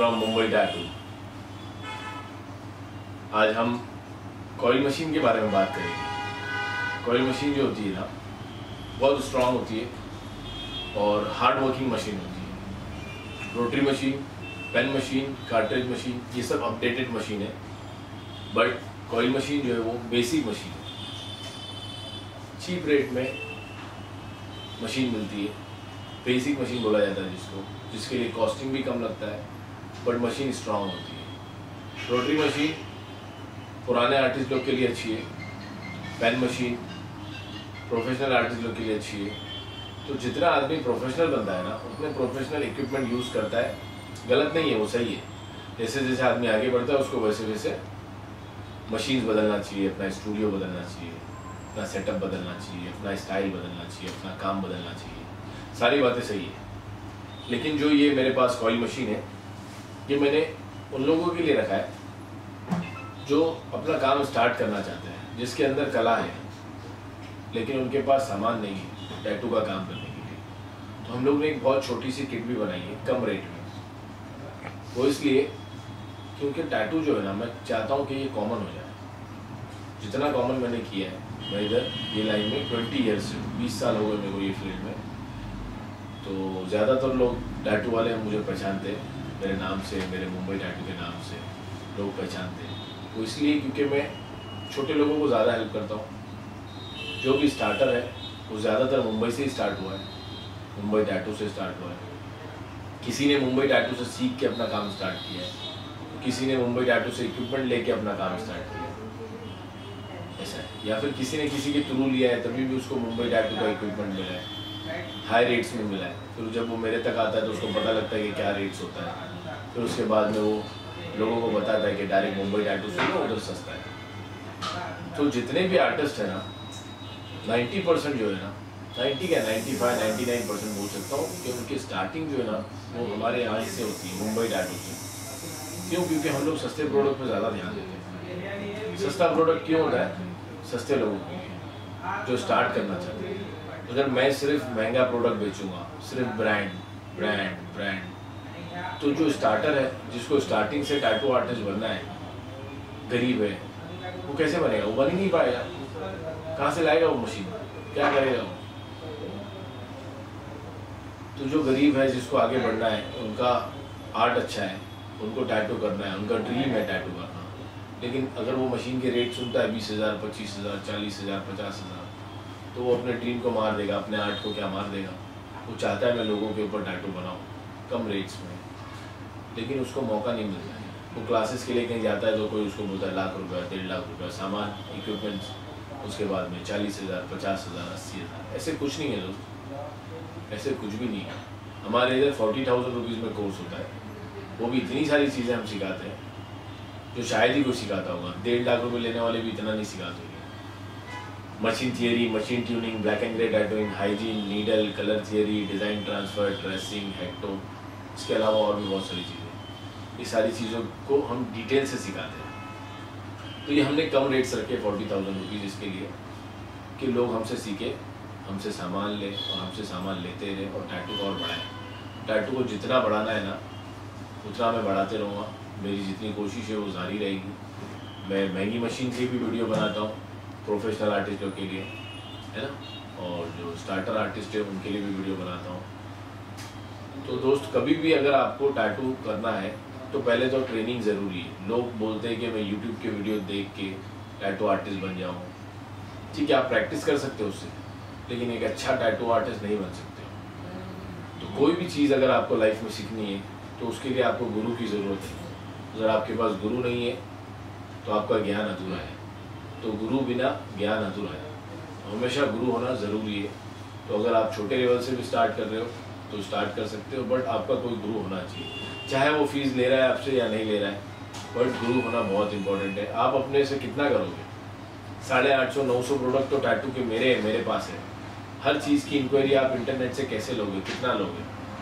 From Mumbai tattoo. आज हम coil machine के बारे में बात करेंगे। कॉइल मशीन जो होती है ना, बहुत स्ट्रांग होती है और हार्ड वर्किंग मशीन होती है। Rotary machine, pen machine, cartridge machine, ये सब अपडेटेड मशीन है, बट कॉइल मशीन जो है वो बेसिक मशीन है। चीप रेट में मशीन मिलती है, बेसिक मशीन बोला जाता है जिसके लिए कॉस्टिंग भी कम लगता है, बट मशीन स्ट्रांग होती है। रोटरी मशीन पुराने आर्टिस्ट लोग के लिए अच्छी है, पेन मशीन प्रोफेशनल आर्टिस्ट लोग के लिए अच्छी है। तो जितना आदमी प्रोफेशनल बनता है ना, उतने प्रोफेशनल इक्विपमेंट यूज़ करता है, गलत नहीं है, वो सही है। जैसे जैसे आदमी आगे बढ़ता है उसको वैसे वैसे मशीन्स बदलना चाहिए, अपना स्टूडियो बदलना चाहिए, अपना सेटअप बदलना चाहिए, अपना स्टाइल बदलना चाहिए, अपना काम बदलना चाहिए। सारी बातें सही है, लेकिन जो ये मेरे पास कॉइल मशीन है, ये मैंने उन लोगों के लिए रखा है जो अपना काम स्टार्ट करना चाहते हैं, जिसके अंदर कला है लेकिन उनके पास सामान नहीं है टैटू का काम करने के लिए। तो हम लोग ने एक बहुत छोटी सी किट भी बनाई है कम रेट में। वो इसलिए क्योंकि टैटू जो है ना, मैं चाहता हूँ कि ये कॉमन हो जाए। जितना कॉमन मैंने किया है, मैं इधर ये लाइन में 20 ईयर्स से 20 साल हो गए मेरे को ये फील्ड में। तो ज़्यादातर लोग टैटू वाले मुझे पहचानते हैं मेरे नाम से, मेरे मुंबई टैटू के नाम से लोग पहचानते हैं। वो इसलिए क्योंकि मैं छोटे लोगों को ज़्यादा हेल्प करता हूँ। जो भी स्टार्टर है वो ज़्यादातर मुंबई से ही स्टार्ट हुआ है, मुंबई टैटू से स्टार्ट हुआ है। किसी ने मुंबई टैटू से सीख के अपना काम स्टार्ट किया है, किसी ने मुंबई टैटू से इक्विपमेंट लेके अपना काम स्टार्ट किया है, ऐसा है। या फिर किसी ने किसी के थ्रू लिया है, तभी भी उसको मुंबई टैटू का इक्विपमेंट मिला है, हाई रेट्स में मिला है। फिर जब वो मेरे तक आता है तो उसको पता लगता है कि क्या रेट्स होता है। फिर उसके बाद में वो लोगों को बताता है कि डायरेक्ट मुंबई टैटू से लो, उधर सस्ता है। तो जितने भी आर्टिस्ट हैं ना, 90% जो है ना, 90 क्या 95, 99% बोल सकता हूँ कि उनकी स्टार्टिंग जो है ना, वो हमारे यहाँ से होती है, मुंबई टैटू से। क्यों? क्योंकि हम लोग सस्ते प्रोडक्ट पर ज़्यादा ध्यान देते हैं। सस्ता प्रोडक्ट क्यों होता है? सस्ते लोगों के लिए जो स्टार्ट करना चाहते हैं। अगर मैं सिर्फ महंगा प्रोडक्ट बेचूंगा, सिर्फ ब्रांड ब्रांड ब्रांड, तो जो स्टार्टर है, जिसको स्टार्टिंग से टैटू आर्टिस्ट बनना है, गरीब है, वो कैसे बनेगा? वो बन ही नहीं पाएगा। कहाँ से लाएगा वो मशीन? क्या करेगा वो? तो जो गरीब है, जिसको आगे बढ़ना है, उनका आर्ट अच्छा है, उनको टैटू करना है, उनका ड्रीम है टैटू करना, लेकिन अगर वो मशीन के रेट सुनता है 20,000, 25,000, 40,000, 50,000, तो वो अपने ड्रीम को मार देगा, अपने आर्ट को क्या मार देगा। वो चाहता है मैं लोगों के ऊपर टैटू बनाऊँ कम रेट्स में, लेकिन उसको मौका नहीं मिलता है। वो क्लासेस के लिए कहीं जाता है तो कोई उसको बोलता है लाख रुपया, 1.5 लाख रुपया सामान, इक्विपमेंट्स, उसके बाद में 40,000, 50,000, 80,000। ऐसे कुछ नहीं है दोस्त, ऐसे कुछ भी नहीं है। हमारे इधर 40,000 रुपीज़ में कोर्स होता है, वो भी इतनी सारी चीज़ें हम सिखाते हैं जो शायद ही कोई सिखाता होगा। 1.5 लाख रुपये लेने वाले भी इतना नहीं सिखाते होंगे। Machine theory, machine tuning, black and grey tattooing, hygiene, needle, colour theory, design transfer, dressing, हेक्टो, इसके अलावा और भी बहुत सारी चीज़ें। ये सारी चीज़ों को हम डिटेल से सिखाते हैं। तो ये हमने कम रेट्स रखे 40,000 रुपीज़ इसके लिए कि लोग हमसे सीखें, हमसे सामान लें और हमसे सामान लेते रहें और टैटू को और बढ़ाएं। टैटू को जितना बढ़ाना है ना, उतना मैं बढ़ाते रहूँगा। मेरी जितनी कोशिश है वो जारी रहेगी। मैं महंगी मशीन से भी वीडियो बनाता हूँ प्रोफेशनल आर्टिस्टों के लिए, है ना, और जो स्टार्टर आर्टिस्ट है उनके लिए भी वीडियो बनाता हूँ। तो दोस्त, कभी भी अगर आपको टैटू करना है तो पहले तो ट्रेनिंग ज़रूरी है। लोग बोलते हैं कि मैं यूट्यूब के वीडियो देख के टैटू आर्टिस्ट बन जाऊँ। ठीक है, आप प्रैक्टिस कर सकते हो उससे, लेकिन एक अच्छा टैटू आर्टिस्ट नहीं बन सकते हो। तो कोई भी चीज़ अगर आपको लाइफ में सीखनी है तो उसके लिए आपको गुरु की ज़रूरत है। अगर आपके पास गुरु नहीं है तो आपका ज्ञान अधूरा है। तो गुरु बिना ज्ञान अधूरा है। हमेशा गुरु होना ज़रूरी है। तो अगर आप छोटे लेवल से भी स्टार्ट कर रहे हो तो स्टार्ट कर सकते हो, बट आपका कोई गुरु होना चाहिए। चाहे वो फीस ले रहा है आपसे या नहीं ले रहा है, बट गुरु होना बहुत इंपॉर्टेंट है। आप अपने से कितना करोगे? 850, 900 प्रोडक्ट तो टैटू के मेरे पास है। हर चीज़ की इंक्वायरी आप इंटरनेट से कैसे लोगे? कितना लोगे?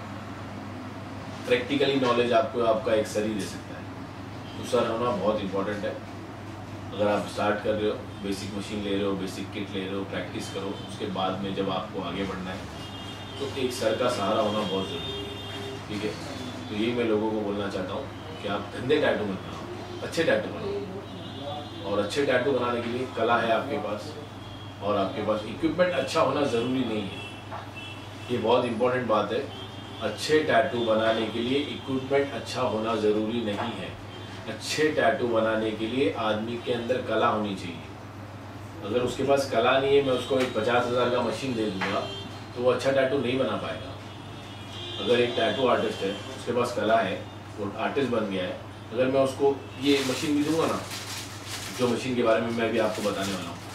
प्रैक्टिकली नॉलेज आपको आपका एक सर ही दे सकता है। तो सर होना बहुत इंपॉर्टेंट है। अगर आप स्टार्ट कर रहे हो, बेसिक मशीन ले रहे हो, बेसिक किट ले रहे हो, प्रैक्टिस करो। उसके बाद में जब आपको आगे बढ़ना है तो एक सर का सहारा होना बहुत ज़रूरी है। ठीक है। तो यही मैं लोगों को बोलना चाहता हूँ कि आप गंदे टैटू मत बनाओ, अच्छे टैटू बनाओ। और अच्छे टैटू बनाने के लिए कला है आपके पास, और आपके पास इक्विपमेंट अच्छा होना ज़रूरी नहीं है। ये बहुत इंपॉर्टेंट बात है। अच्छे टैटू बनाने के लिए इक्विपमेंट अच्छा होना ज़रूरी नहीं है। अच्छे टैटू बनाने के लिए आदमी के अंदर कला होनी चाहिए। अगर उसके पास कला नहीं है, मैं उसको एक 50,000 का मशीन दे दूँगा तो वो अच्छा टैटू नहीं बना पाएगा। अगर एक टैटू आर्टिस्ट है, उसके पास कला है, वो आर्टिस्ट बन गया है, अगर मैं उसको ये मशीन भी दूंगा ना, जो मशीन के बारे में मैं भी आपको बताने वाला हूँ,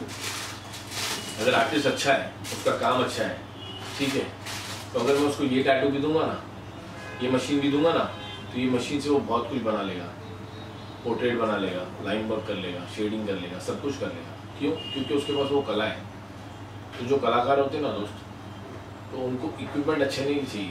अगर आर्टिस्ट अच्छा है, उसका काम अच्छा है, ठीक है, तो अगर मैं उसको ये टैटू भी दूंगा ना, ये मशीन भी दूंगा ना, तो ये मशीन से वो बहुत कुछ बना लेगा। पोर्ट्रेट बना लेगा, लाइन वर्क कर लेगा, शेडिंग कर लेगा, सब कुछ कर लेगा। क्यों? क्योंकि उसके पास वो कला है। तो जो कलाकार होते हैं ना दोस्त, तो उनको इक्विपमेंट अच्छे नहीं चाहिए,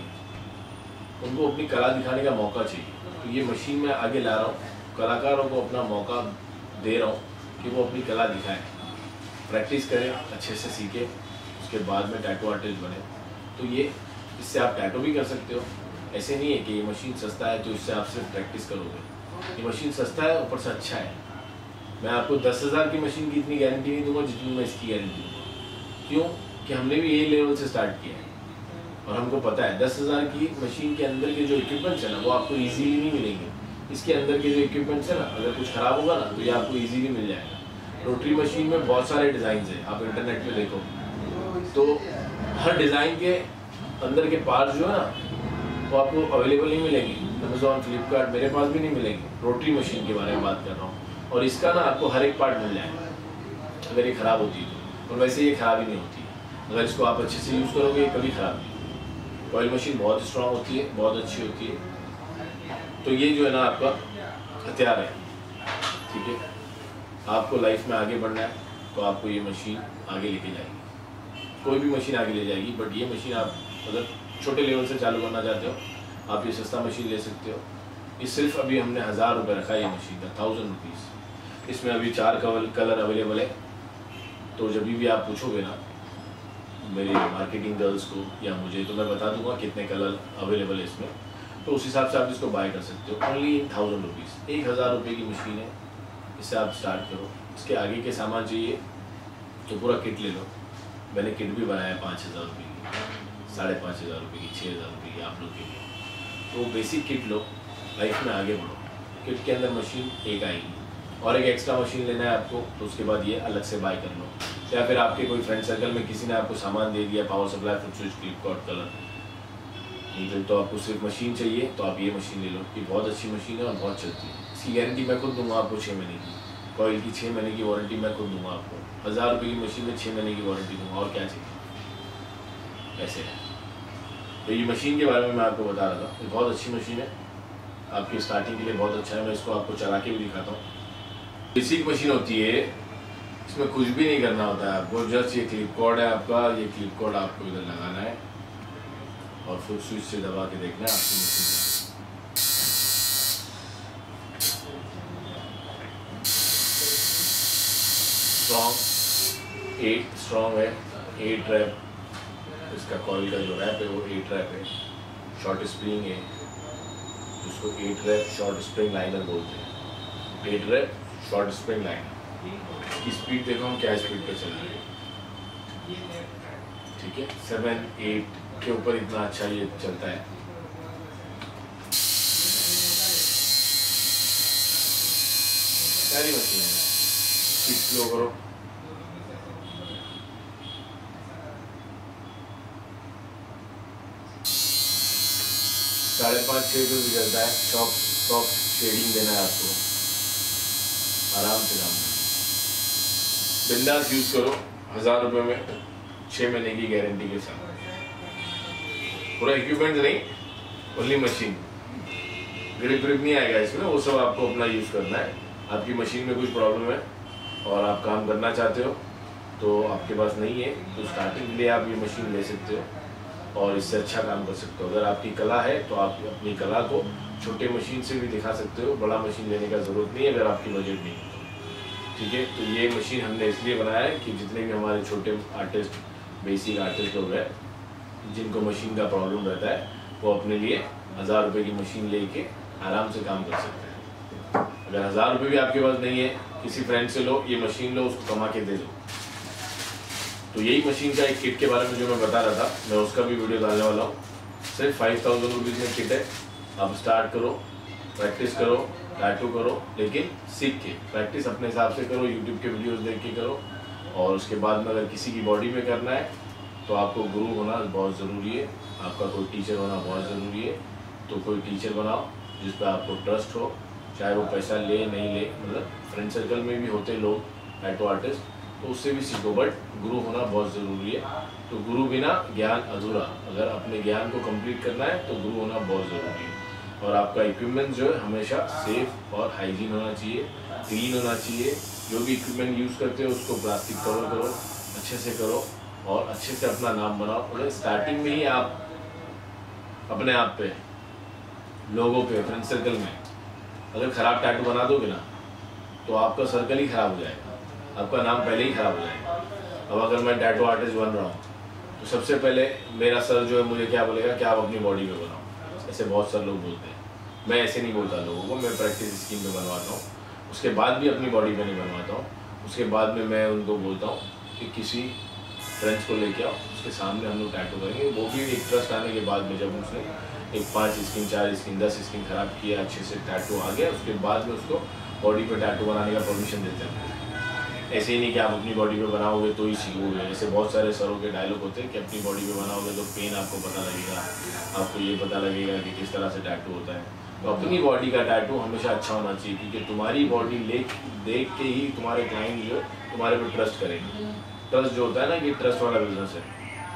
उनको अपनी कला दिखाने का मौका चाहिए। तो ये मशीन मैं आगे ला रहा हूँ, कलाकारों को अपना मौका दे रहा हूँ कि वो अपनी कला दिखाएं, प्रैक्टिस करें, अच्छे से सीखें, उसके बाद में टैटू आर्टिस्ट बने। तो ये इससे आप टैटू भी कर सकते हो। ऐसे नहीं है कि ये मशीन सस्ता है तो इससे आप सिर्फ प्रैक्टिस करोगे। ये मशीन सस्ता है, ऊपर से अच्छा है। मैं आपको 10,000 की मशीन की इतनी गारंटी नहीं दूंगा जितनी मैं इसकी गारंटी दूँगा। क्यों? कि हमने भी यही लेवल से स्टार्ट किया है और हमको पता है 10,000 की मशीन के अंदर के जो इक्विपमेंट्स है ना, वो आपको ईजीली नहीं मिलेंगे। इसके अंदर के जो इक्विपमेंट्स है ना, अगर कुछ ख़राब होगा ना तो ये आपको ईजीली मिल जाएगा। रोटरी मशीन में बहुत सारे डिज़ाइन हैं, आप इंटरनेट पे देखो तो हर डिज़ाइन के अंदर के पार्ट्स जो है ना, वो आपको अवेलेबल नहीं मिलेंगे। अमेजोन, फ्लिपकार्ट, मेरे पास भी नहीं मिलेंगे। रोटरी मशीन के बारे में बात कर रहा हूँ। और इसका ना आपको हर एक पार्ट मिल जाएगा अगर ये ख़राब होती है तो। और वैसे ये ख़राब ही नहीं होती है, अगर इसको आप अच्छे से यूज़ करोगे कभी ख़राब नहीं। कॉइल मशीन बहुत स्ट्रॉन्ग होती है, बहुत अच्छी होती है। तो ये जो है ना आपका हथियार है, ठीक है। आपको लाइफ में आगे बढ़ना है तो आपको ये मशीन आगे लेके जाएगी। कोई भी मशीन आगे ले जाएगी, बट ये मशीन आप अगर छोटे लेवल से चालू करना चाहते हो, आप ये सस्ता मशीन ले सकते हो। ये सिर्फ अभी हमने 1000 रुपये रखा है ये मशीन का, 1000 रुपीज़। इसमें अभी 4 कलर अवेलेबल है। तो जब भी आप पूछोगे ना मेरे मार्केटिंग गर्ल्स को या मुझे, तो मैं बता दूंगा कितने कलर अवेलेबल है इसमें। तो उस हिसाब से आप इसको बाय कर सकते हो। ओनली 1000 रुपीज़, 1000 रुपये की मशीन है। इससे आप स्टार्ट करो। इसके आगे के सामान चाहिए तो पूरा किट ले लो। मैंने किट भी बनाया है 5000 रुपये की, 5500 रुपये की, 6000 रुपये की आप लोग के लिए। तो बेसिक किट लो, लाइफ में आगे बढ़ो। किट के अंदर मशीन एक आएगी और एक एक्स्ट्रा मशीन लेना है आपको, तो उसके बाद ये अलग से बाय कर लो। या फिर आपके कोई फ्रेंड सर्कल में किसी ने आपको सामान दे दिया, power supply, foot switch, Flipkart, colour, तो आपको सिर्फ मशीन चाहिए तो आप ये मशीन ले लो। ये बहुत अच्छी मशीन है और बहुत चलती है। इसकी गारंटी मैं खुद दूंगा आपको 6 महीने की। कॉइल की 6 महीने की वारंटी मैं खुद दूंगा आपको। 1000 रुपये की मशीन में 6 महीने की वारंटी दूंगा, और क्या चाहिए। ऐसे है। तो ये मशीन के बारे में मैं आपको बता रहा था। ये बहुत अच्छी मशीन है, आपकी स्टार्टिंग के लिए बहुत अच्छा है। मैं इसको आपको चला के भी दिखाता हूँ। बेसिक मशीन होती है, इसमें कुछ भी नहीं करना होता है आपको। जस्ट ये क्लिप कॉर्ड है आपका, ये क्लिप कॉर्ड आपको इधर लगाना है और फुट स्विच से दबा के देखना है आपकी मशीन। स्ट्रॉन्ग है, 8 रैप। इसका कॉइल का जो रैप है वो 8 रैप है। शॉर्ट स्प्रिंग है, इसको 8 रैप शॉर्ट स्प्रिंग लाइनर बोलते हैं। 8 रैप शॉर्ट स्प्रिंग लाइनर। इसकी स्पीड देखो हम क्या स्पीड पे चल रही है, ठीक है। 7, 8 के ऊपर इतना अच्छा ये चलता है। सारी मशीन है। स्पीड स्लो करो, साढ़े 5-6 पे भी चलता है। सॉफ्ट शेडिंग देना है आपको, आराम से काम करना। बिंदास यूज करो। 1000 रुपये में 6 महीने की गारंटी के साथ। पूरा इक्विपमेंट नहीं, ओनली मशीन। ग्रिप नहीं आएगा इसमें, वो सब आपको अपना यूज करना है। आपकी मशीन में कुछ प्रॉब्लम है और आप काम करना चाहते हो तो आपके पास नहीं है, तो स्टार्टिंग के लिए आप ये मशीन ले सकते हो और इससे अच्छा काम कर सकते हो। अगर आपकी कला है तो आप अपनी कला को छोटे मशीन से भी दिखा सकते हो। बड़ा मशीन लेने का ज़रूरत नहीं है अगर आपकी बजट नहीं है, ठीक है। तो ये मशीन हमने इसलिए बनाया है कि जितने भी हमारे छोटे आर्टिस्ट, बेसिक आर्टिस्ट लोग हैं, जिनको मशीन का प्रॉब्लम रहता है, वो अपने लिए 1000 रुपये की मशीन लेके आराम से काम कर सकते हैं। अगर 1000 रुपये भी आपके पास नहीं है, किसी फ्रेंड से लो, ये मशीन लो, उसको कमा के दे दो। तो यही मशीन का एक किट के बारे में जो मैं बता रहा था, मैं उसका भी वीडियो डालने वाला हूँ। सिर्फ 5000 रुपीज़ में किट है। आप स्टार्ट करो, प्रैक्टिस करो, टैटू करो, लेकिन सीख के। प्रैक्टिस अपने हिसाब से करो, यूट्यूब के वीडियोस देख के करो। और उसके बाद में अगर किसी की बॉडी में करना है तो आपको गुरु होना बहुत ज़रूरी है, आपका कोई टीचर होना बहुत ज़रूरी है। तो कोई टीचर बनाओ जिस पर आपको ट्रस्ट हो, चाहे वो पैसा ले नहीं ले। मतलब फ्रेंड सर्कल में भी होते लोग टैटू आर्टिस्ट, तो उससे भी सीखो, बट गुरु होना बहुत ज़रूरी है। तो गुरु बिना ज्ञान अधूरा। अगर अपने ज्ञान को कंप्लीट करना है तो गुरु होना बहुत ज़रूरी है। और आपका इक्विपमेंट जो है हमेशा सेफ और हाइजीन होना चाहिए, क्लीन होना चाहिए। जो भी इक्विपमेंट यूज़ करते हो उसको प्लास्टिक कवर करो, अच्छे से करो और अच्छे से अपना नाम बनाओ। मतलब स्टार्टिंग में ही आप अपने आप पे, लोगों पे, फ्रेंड सर्कल में अगर ख़राब टैटू बना दोगे ना तो आपका सर्कल ही ख़राब हो जाएगा, आपका नाम पहले ही ख़राब हो जाएगा। अब अगर मैं टैटू आर्टिस्ट बन रहा हूँ तो सबसे पहले मेरा सर जो है मुझे क्या बोलेगा कि आप अपनी बॉडी पे बनाओ। ऐसे बहुत सारे लोग बोलते हैं, मैं ऐसे नहीं बोलता लोगों को, मैं प्रैक्टिस स्कीम पे बनवाता हूँ। उसके बाद भी अपनी बॉडी पे नहीं बनवाता हूँ। उसके बाद में मैं उनको बोलता हूँ कि किसी फ्रेंड्स को लेके आओ, उसके सामने हम लोग टैटू करेंगे। वो भी एक ट्रस्ट आने के बाद में, जब उसने एक 5 स्किन, 4 स्किन, 10 स्किन खराब किया, अच्छे से टैटू आ गया, उसके बाद में उसको बॉडी पे टैटू बनाने का परमिशन देते हैं। ऐसे ही नहीं कि आप अपनी बॉडी पे बनाओगे तो ही सीखोगे। ऐसे बहुत सारे सरों के डायलॉग होते हैं कि अपनी बॉडी पे बनाओगे तो पेन आपको पता लगेगा, आपको ये पता लगेगा कि किस तरह से टैटू होता है। तो अपनी बॉडी का टैटू हमेशा अच्छा होना चाहिए, क्योंकि तुम्हारी बॉडी देख के ही तुम्हारे क्लाइंट जो तुम्हारे पे ट्रस्ट करेंगे। ट्रस्ट जो होता है ना, कि ट्रस्ट वाला बिजनेस है।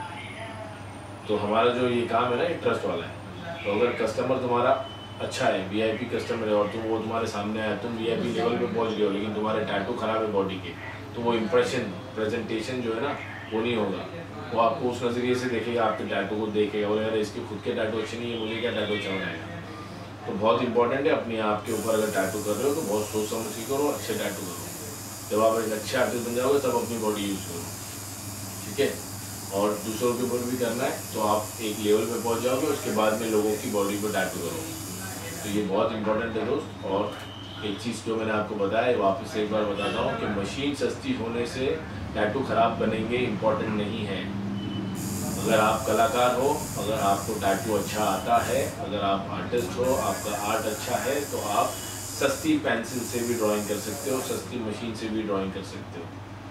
तो हमारा जो ये काम है ना, ये ट्रस्ट वाला है। तो अगर कस्टमर तुम्हारा अच्छा है, वीआईपी कस्टमर है, और तुम वो तुम्हारे सामने आया, तुम वीआईपी लेवल पे पहुंच गए हो, लेकिन तुम्हारे टैटू खराब है बॉडी के, तो वो इम्प्रेशन, प्रेजेंटेशन जो है ना, वो नहीं होगा। वो आपको उस नज़रिए से देखेगा, आपके टैटू को देखेगा, बोलेगा अरे इसके खुद के टैटू अच्छे नहीं है, मुझे क्या टैटू अच्छा बनाएगा। तो बहुत इंपॉर्टेंट है, अपने आप के ऊपर अगर टैटू कर रहे हो तो बहुत सोच समझ के करो, अच्छे टैटू करो। जब आप एक अच्छे आर्टिस्ट बन जाओगे तब अपनी बॉडी यूज़ करो, ठीक है। और दूसरों के ऊपर भी करना है तो आप एक लेवल पे पहुंच जाओगे, उसके बाद में लोगों की बॉडी पर टैटू करोगे। तो ये बहुत इंपॉर्टेंट है दोस्त। और एक चीज़ जो मैंने आपको बताया, वापस से एक बार बताता हूँ कि मशीन सस्ती होने से टैटू खराब बनेंगे इम्पॉर्टेंट नहीं है। अगर आप कलाकार हो, अगर आपको टैटू अच्छा आता है, अगर आप आर्टिस्ट हो, आपका आर्ट अच्छा है, तो आप सस्ती पेंसिल से भी ड्राइंग कर सकते हो, सस्ती मशीन से भी ड्राइंग कर सकते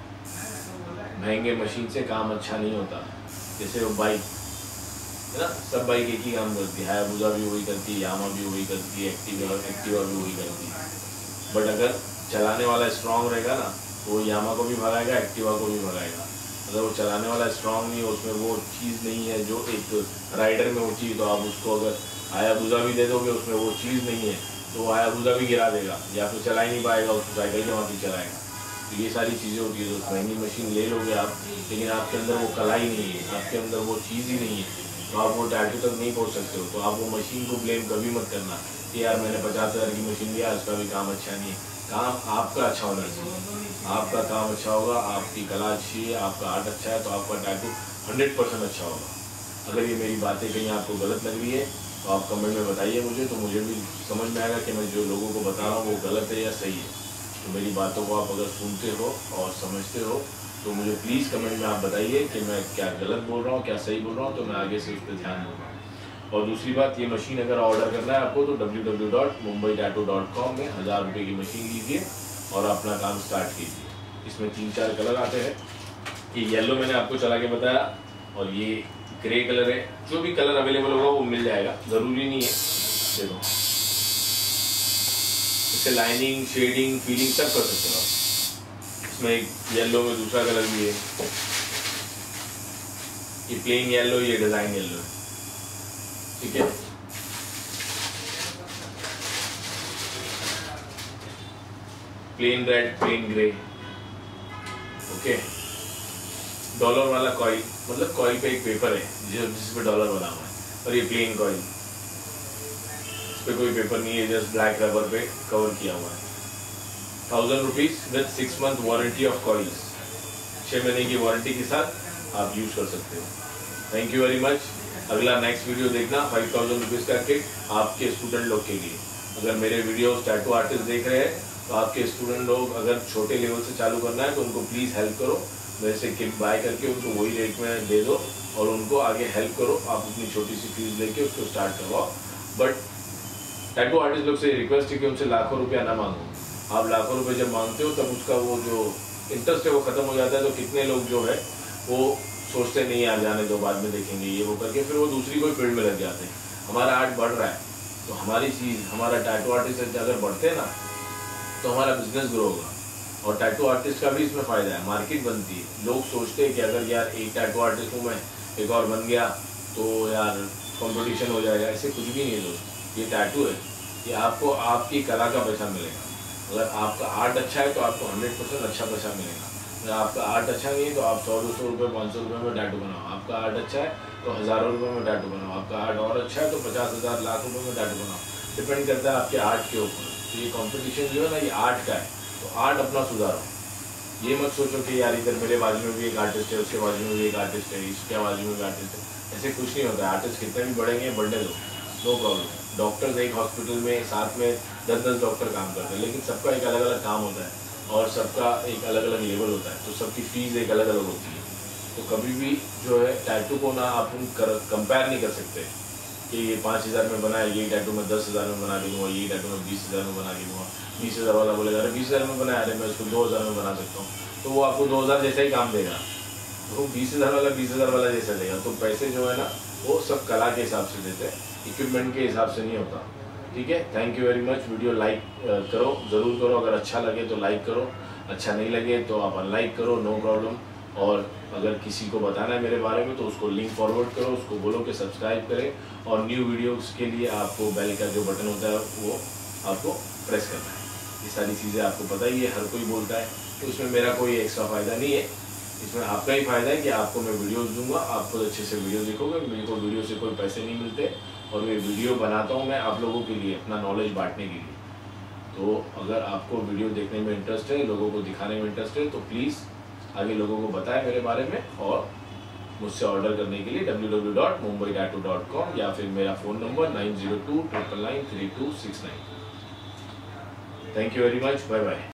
हो। महंगे मशीन से काम अच्छा नहीं होता। जैसे वो बाइक है ना, सब बाइक एक ही काम करती है, हायाबुसा भी वही करती है, यामा भी वही करती है, एक्टिवा भी वही करती है। बट अगर चलाने वाला स्ट्रांग रहेगा ना तो वो यामा को भी भगाएगा, एक्टिवा को भी भगाएगा। अगर वो चलाने वाला स्ट्रांग नहीं है, उसमें वो चीज़ नहीं है जो एक राइडर में वो चीज़, तो आप उसको अगर हायाबुसा भी दे दोगे, उसमें वो चीज़ नहीं है, तो वो हायाबुसा भी गिरा देगा या फिर चला ही नहीं पाएगा, उसको साइकिल के वहाँ चलाएगा। तो ये सारी चीज़ें होती है। तो महंगी मशीन ले लोगे आप, लेकिन आपके अंदर वो कला ही नहीं है, आपके अंदर वो चीज़ ही नहीं है, तो आप वो टैटू तक नहीं पहुँच सकते हो। तो आप वो मशीन को ब्लेम कभी मत करना कि यार मैंने 50,000 की मशीन लिया, उसका भी काम अच्छा नहीं है। काम आपका अच्छा होना चाहिए, आपका काम अच्छा होगा, आपकी कला अच्छी है, आपका आर्ट अच्छा है, तो आपका टैटू 100% अच्छा होगा। अगर ये मेरी बातें कहीं आपको गलत लग रही है तो आप कमेंट में बताइए मुझे, तो मुझे भी समझ में आएगा कि मैं जो लोगों को बता रहा हूँ वो गलत है या सही है। तो मेरी बातों को आप अगर सुनते हो और समझते हो तो मुझे प्लीज़ कमेंट में आप बताइए कि मैं क्या गलत बोल रहा हूँ, क्या सही बोल रहा हूँ, तो मैं आगे से उस पर ध्यान दूँगा। और दूसरी बात, ये मशीन अगर ऑर्डर करना है आपको तो www.mumbaitattoo.com में 1000 रुपये की मशीन लीजिए और अपना काम स्टार्ट कीजिए। इसमें 3-4 कलर आते हैं। ये येलो मैंने आपको चला के बताया, और ये ग्रे कलर है। जो भी कलर अवेलेबल होगा वो मिल जाएगा, ज़रूरी नहीं है। देखो, इससे लाइनिंग, शेडिंग, फीलिंग सब कर सकते हो आप। इसमें एक येलो में दूसरा कलर भी है, ये प्लेन येलो, ये डिज़ाइन येलो है, ठीक है। Plain red, plain grey, okay. Dollar वाला कॉइल, मतलब कॉइल पे एक पेपर है जिस पे डॉलर बना हुआ है, और ये प्लेन कॉइल, इस पे कोई पेपर नहीं है, जस्ट ब्लैक रबर पे कवर किया हुआ है। 1000 rupees with 6 month warranty of coils. 6 महीने की वारंटी के साथ आप यूज कर सकते हो। Thank you very much. अगला नेक्स्ट वीडियो देखना 5000 रुपीज़ का किट आपके स्टूडेंट लोग के लिए। अगर मेरे वीडियोस टैटू आर्टिस्ट देख रहे हैं तो आपके स्टूडेंट लोग अगर छोटे लेवल से चालू करना है तो उनको प्लीज़ हेल्प करो, मेरे से किट बाय करके उनको वही रेट में दे दो और उनको आगे हेल्प करो। आप अपनी छोटी सी फीस लेके उसको स्टार्ट करवाओ। बट टैटू आर्टिस्ट लोग से रिक्वेस्ट है कि उनसे लाखों रुपया ना मांगो। आप लाखों रुपये जब मांगते हो तब उसका वो जो इंटरेस्ट है वो ख़त्म हो जाता है। तो कितने लोग जो है वो सोचते नहीं यार जाने दो, बाद में देखेंगे ये वो करके फिर वो दूसरी कोई फील्ड में लग जाते हैं। हमारा आर्ट बढ़ रहा है तो हमारी चीज़, हमारा टैटू आर्टिस्ट अगर बढ़ते ना तो हमारा बिजनेस ग्रो होगा और टैटू आर्टिस्ट का भी इसमें फ़ायदा है, मार्केट बनती है। लोग सोचते हैं कि अगर यार एक टैटू आर्टिस्ट हूँ मैं, एक और बन गया तो यार कंपटीशन हो जाएगा। ऐसे कुछ भी नहीं है दोस्त। ये टैटू है, ये आपको आपकी कला का पैसा मिलेगा। अगर आपका आर्ट अच्छा है तो आपको 100% अच्छा पैसा मिलेगा। अगर आपका आर्ट अच्छा नहीं है तो आप 100-200 रुपये 500 रुपये में टैटू बनाओ। आपका आर्ट अच्छा है तो हज़ारों रुपये में टैटू बनाओ। आपका आर्ट और अच्छा है तो 50,000 लाख रुपये में टैटू बनाओ। डिपेंड करता है आपके आर्ट के ऊपर। तो ये कंपटीशन जो है ना ये आर्ट का है, तो आर्ट अपना सुधारो। ये मत सोचो कि यार इधर मेरे बाजू में भी एक आर्टिस्ट है, उसके बाजू में भी एक आर्टिस्ट है, इसके बाजू में भी आर्टिस्ट है। ऐसे कुछ नहीं होता है। आर्टिस्ट कितने भी बढ़ेंगे, बढ़ने दो, नो प्रॉब्लम। डॉक्टर्स एक हॉस्पिटल में साथ में 10-10 डॉक्टर काम करते हैं, लेकिन सबका एक अलग अलग काम होता है और सबका एक अलग अलग लेवल होता है, तो सबकी फ़ीस एक अलग अलग होती है। तो कभी भी जो है टैटू को ना आप कंपेयर नहीं कर सकते कि ये 5,000 में बना है, ये टैटू में 10,000 में बना के दूँगा, ये टैटू में 20,000 में बना के दूँगा। 20,000 वाला बोलेगा अरे 20,000 में बनाया, अरे मैं इसको 2,000 में बना सकता हूँ, तो वो आपको 2,000 जैसा ही काम देगा। तो 20,000 वाला 20,000 वाला जैसा देगा। तो पैसे जो है ना वो सब कला के हिसाब से देते हैं, इक्विपमेंट के हिसाब से नहीं होता। ठीक है, thank you very much. Video like करो, ज़रूर करो। अगर अच्छा लगे तो लाइक करो, अच्छा नहीं लगे तो आप अनलाइक करो, नो प्रॉब्लम। और अगर किसी को बताना है मेरे बारे में तो उसको लिंक फॉरवर्ड करो, उसको बोलो कि सब्सक्राइब करें और न्यू वीडियोस के लिए आपको बेल का जो बटन होता है वो आपको प्रेस करना है। ये सारी चीज़ें आपको पता ही है, हर कोई बोलता है, तो इसमें मेरा कोई एक्स्ट्रा फ़ायदा नहीं है। इसमें आपका ही फ़ायदा है कि आपको मैं वीडियोस दूंगा, आपको अच्छे से वीडियो देखोगे। मेरे को वीडियो से कोई पैसे नहीं मिलते और ये वीडियो बनाता हूँ मैं आप लोगों के लिए, अपना नॉलेज बांटने के लिए। तो अगर आपको वीडियो देखने में इंटरेस्ट है, लोगों को दिखाने में इंटरेस्ट है, तो प्लीज़ आगे लोगों को बताएं मेरे बारे में और मुझसे ऑर्डर करने के लिए www.mumbaitattoo.com या फिर मेरा phone number 9029993269। Thank you very much, bye bye.